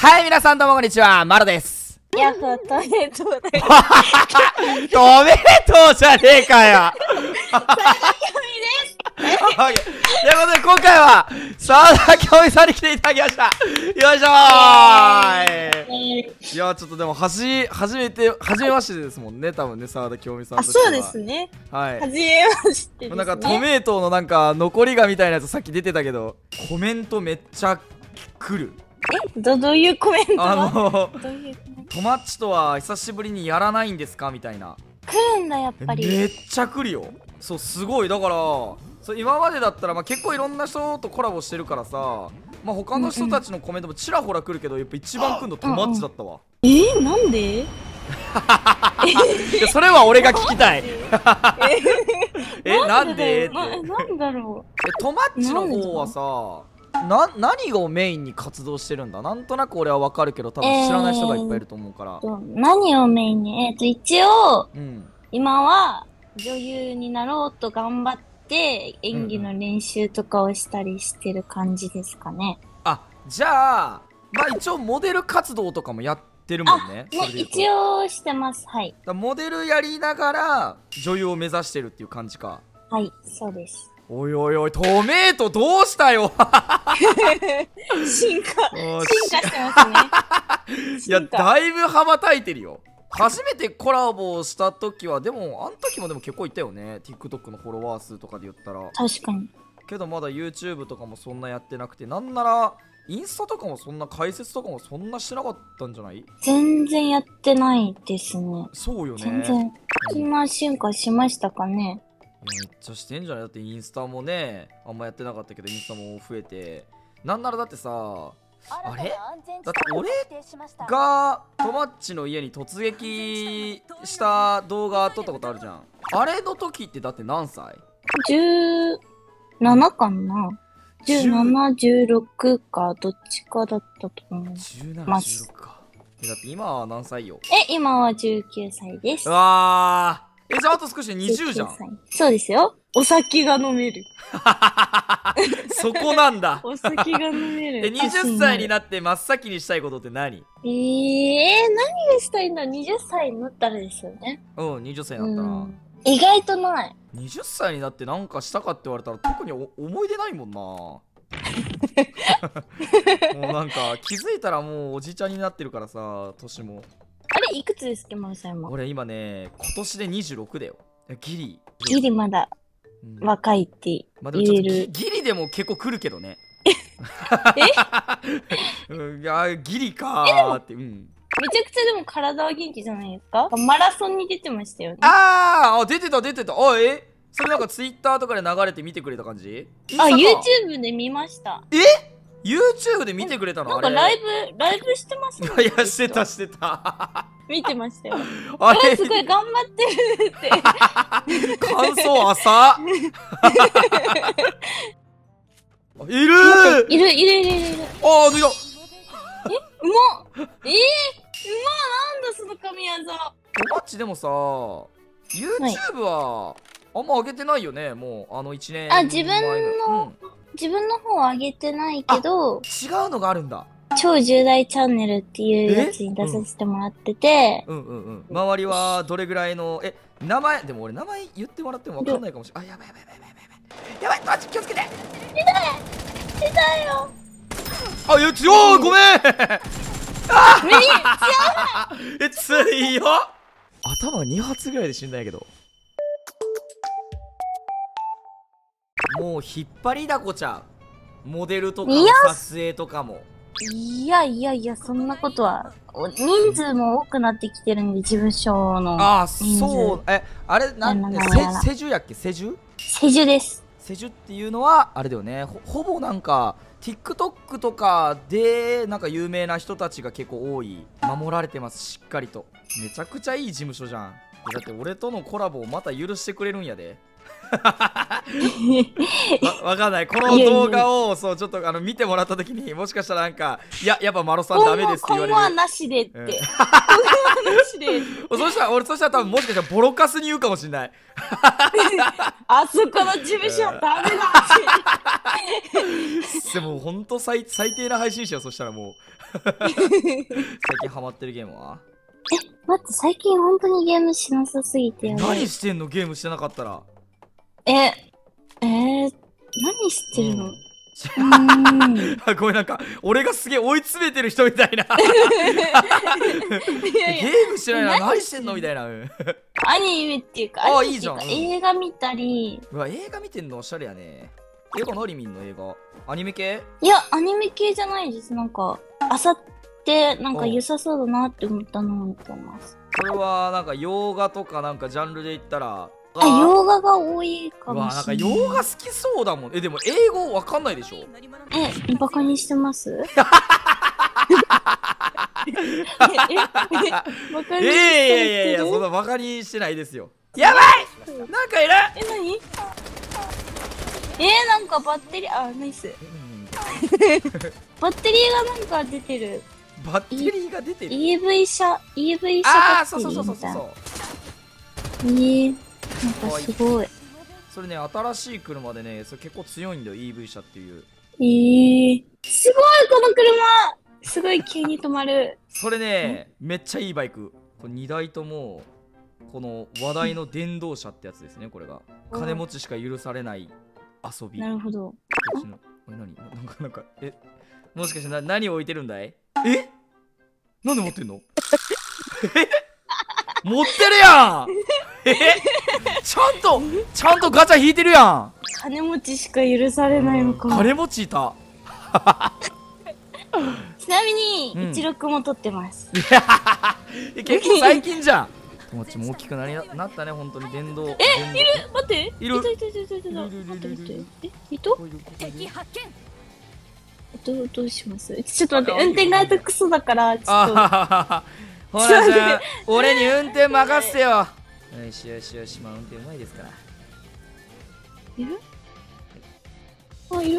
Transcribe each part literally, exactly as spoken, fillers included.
はい、皆さんどうもこんにちは、まるです。 ヤッホートメトだよ。 トメトじゃねえかよ。ということで今回は沢田恭美さんに来ていただきました。よいしょー。いやちょっとでもはじ初めて初めましてですもんね、多分ね、沢田恭美さんとしては。 あ、そうですね。 はい。 初めましてですね。 なんかトメイトのなんか残りがみたいなやつさっき出てたけど、コメントめっちゃ来る。 え、どどういうコメント？ あのどういうトマッチとは久しぶりにやらないんですかみたいな。 来るんだやっぱり。 めっちゃ来るよ。そうすごいだから。そう今までだったら、まあ、結構いろんな人とコラボしてるからさ、まあ、他の人たちのコメントもちらほら来るけど、やっぱ一番来るのトマッチだったわ。 うんうん、えー、なんで？ いやそれは俺が聞きたい。えなんでな、なんだろう。 えトマッチの方はさな何をメインに活動してるんだ。なんとなく俺は分かるけど多分知らない人がいっぱいいると思うから、 えー、何をメインにえっと一応、うん、今は女優になろうと頑張って演技の練習とかをしたりしてる感じですかね。 うんうん、あ、じゃあまあ一応モデル活動とかもやってるもんね。 もう一応してます。はい。 だモデルやりながら女優を目指してるっていう感じか。 はい、そうです。 おいおいおい、トメイトどうしたよ。 進化進化してますね。 いやだいぶ羽ばたいてるよ。初めてコラボした時はでもあの時もでも結構いたよね。 TikTok のフォロワー数とかで言ったら。 確かに。 けどまだ YouTube とかもそんなやってなくて、なんならインスタとかもそんな解説とかもそんなしてなかったんじゃない？ 全然やってないですね。 そうよね。 全然そんな進化しましたかね。 めっちゃしてんじゃない？だってインスタもねあんまやってなかったけどインスタも増えて、なんならだってさ、あれだって俺がトマッチの家に突撃した動画撮ったことあるじゃん。あれの時ってだって何歳？ じゅうななかな。じゅうなな、じゅうろくかどっちかだったと思います。 じゅうなな、じゅうろくか。えだって今は何歳よ？ え今はじゅうきゅうさいです。 うわー、えじゃああと少しでにじゅうじゃん。 そうですよ。お酒が飲める。 そこなんだ。 お酒が飲める。 えにじゅっさいになって真っ先にしたいことって何？ えー、何がしたいんだ。はたちになったらですよね。 うん、はたちになったな、うん、 意外とない。 はたちになってなんかしたかって言われたら特にお思い出ないもんな。もうなんか気づいたらもうおじちゃんになってるからさ、年も。 あれいくつですか、マルさんは。 俺今ね今年でにじゅうろくだよ。ギリギリまだ若いって言える、 まあ、でもちょっとギギリでも結構来るけどね。えうん、いやギリかーって、うん、 めちゃくちゃでも体は元気じゃないですか。マラソンに出てましたよね。 あーあ出てた出てた。あえそれなんかツイッターとかで流れて見てくれた感じ？ あ YouTube で見ました。 え YouTube で見てくれたの？ なんかライブライブしてますね。いやしてたしてた。 見てましたよ。あれすごい頑張ってるって。 感想浅。いるーいるいるいるいるいる。 あー抜いた。 えうまっえー、うまっなんだその神業。 トマッチでもさ YouTube はあんま上げてないよね。もうあのいちねんあ自分の、うん、自分の方は上げてないけど違うのがあるんだ。 超重大チャンネルっていうやつに出させてもらってて、 うん、うんうんうん周りはどれぐらいのえ名前でも俺名前言ってもらっても分かんないかもしれない。あやばいやばいやばいやばいやばいマジ気をつけて。 痛い痛いよ。 あいや強いごめん。あえ強いよ。頭に発ぐらいで死んだんやけど。もう引っ張りだこちゃう。モデルとかも撮影とかも。 いやいやいやそんなことは。人数も多くなってきてるんで事務所の。 ああそうえあれなんでセジュやっけ？セジュ？ セジュです。 セジュっていうのはあれだよね。 ほ, ほぼなんか TikTok とかでなんか有名な人たちが結構多い。守られてますしっかりと。めちゃくちゃいい事務所じゃん。だって俺とのコラボをまた許してくれるんやで。 わ, わかんない。この動画をそうちょっとあの見てもらった時にもしかしたらなんかいややっぱマロさんダメですって言われる。 今後はなしでって。 うん、 今後はなしで。 そしたら俺そしたら多分もしかしたらボロカスに言うかもしれない。 あそこの事務所はダメだ。でも本当最最低な配信者よ。そしたらもう最近ハマってるゲームは？ え、待って最近本当にゲームしなさすぎてやばい。 何してんのゲームしてなかったら。 え、えー、何してるの？うん、 ごめんなんか俺がすげえ追い詰めてる人みたいな。いやいやゲームしてないな何してんのみたいな。 アニメっていうかあいいじゃん、うん、 映画見たり。 うわ映画見てんのおしゃれやね。映画何見んの？映画アニメ系？ いやアニメ系じゃないです。なんかあさってなんか良さそうだなって思ったのを見てます。 これはなんか洋画とかなんかジャンルで言ったらあ、洋画が多いかもしれない。 うわなんか洋画好きそうだもん。えでも英語わかんないでしょ？ えバカにしてます？ いやいやいやいやそんなバカにしてないですよ。やばいなんかいる。 え何？えー、なんかバッテリーあナイス。バッテリーがなんか出てる。 バッテリーが出てる。 イーブイ 車 イーブイ 車バッテリーみたいな。あーそうそうそうそうそうそう。 えー、なんかすごい。 それね新しい車でねそれ結構強いんだよ イーブイ 車っていう。 えー、すごいこの車すごい急に止まる。 それねめっちゃいいバイク。これにだいともこの話題の電動車ってやつですね。これが金持ちしか許されない遊び。 なるほど。 こっちのえ何なんかなんかえもしかしてな何を置いてるんだい？えなんで持ってんの？え持ってるやん。えちゃんとちゃんとガチャ引いてるやん。 金持ちしか許されないのか。 金持ちいた。 ちなみに、うん、いちろくも取ってます。 結構最近じゃん。友達も大きくなりなったね本当に電動。 えいる待っているいたいたいたいたいたいた。えいた？敵発見。どうどうします？ちょっと待って運転が下手くそだからちょっと。 ほらじゃあ俺に運転任せよ。よしよしよしまあ運転うまいですから。 いる？あいる。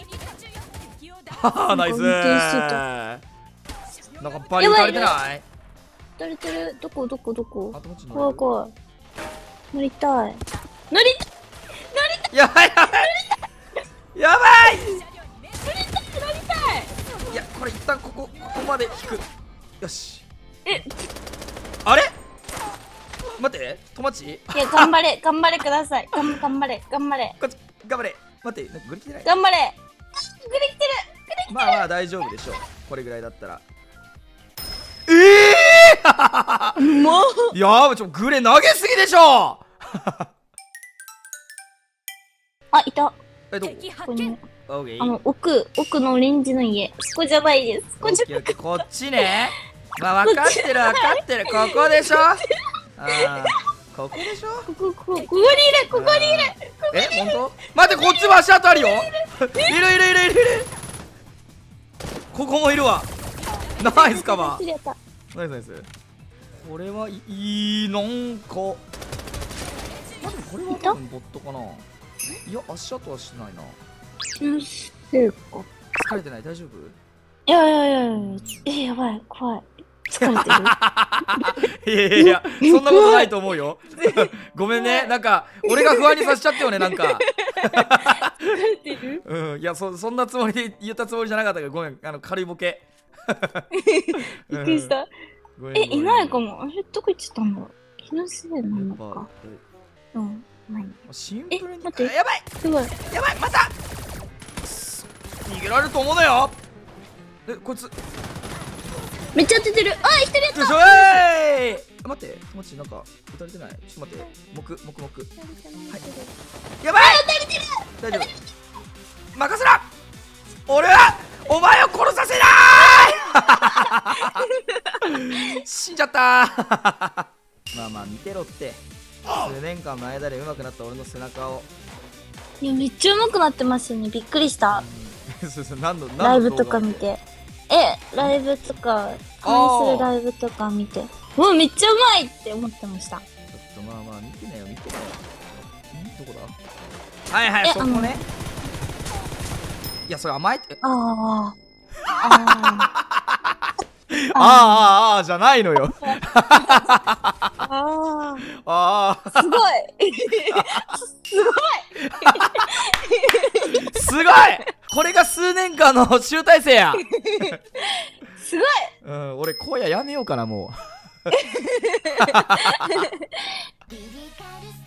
ははナイスー。なんかバリ足りてない？ 足りてる。どこどこどこ？怖い怖い。乗りたい。乗りたい。乗りたい。 やばいやばい。やばい。 乗りたい乗りたい。 いやこれ一旦ここここまで引く。よし。 えあれ待って友達。いや頑張れ頑張れください。頑張れ頑張れ。 こっち頑張れ。待ってなんかグリ来てない。 頑張れ。グリ来てる。グリ来てる。 まあまあ大丈夫でしょう。これぐらいだったら。ええー、もういやーちょグレ投げすぎでしょ。 あいた。 えどこ？ こにあの奥奥のオレンジの家。そこじゃないです。ここじゃなくこっちね。まあ分かってる分かってる。ここでしょ。ああここでしょ。 ここここここにいるここにいる。 え本当？待ってこっちも足跡あるよ。いるいるいるいるいる。ここもいるわ。ナイスカバー。ナイスナイス。これはいいなんか。まあ、でもこれは多分ボットかな。いや足跡はしないな。 してるか。 疲れてない大丈夫？ いやいやいやいやえやばい怖い。疲れてる。いやいやいやそんなことないと思うよ。ごめんねなんか俺が不安にさせちゃったよねなんか。 疲れてる？ うんいや そ, そんなつもりで言ったつもりじゃなかったけどごめんあの軽いボケ。 びっくりした。えいないかも。あれどこ行っちゃったんだろう。気のせいなのか。うんない。 シンプルに待ってやばいすごいやばいまた逃げられると思うなよ。えこいつめっちゃ当ててる。あ一人やった。 よいしょーい。待って友達なんか撃たれてない。ちょっと待って黙黙黙。はいやばい大丈夫任せろ。俺はお前を殺させない死んじゃったまあまあ見てろって数年間の間で上手くなった俺の背中を。 いやめっちゃ上手くなってますよね。びっくりした。 何のライブとか見てえライブとか関するライブとか見てもうめっちゃうまいって思ってました。ちょっとまあまあ見てなよ見てなよ。 どこだ。はいはい、そこね。いや、それ甘えて。 ああ。あああ。ああ、じゃないのよ。 あ。 ああ。 すごい。すごい。すごい。これが数年間の集大成や。 すごい。 うん、俺荒野やめようかなもう。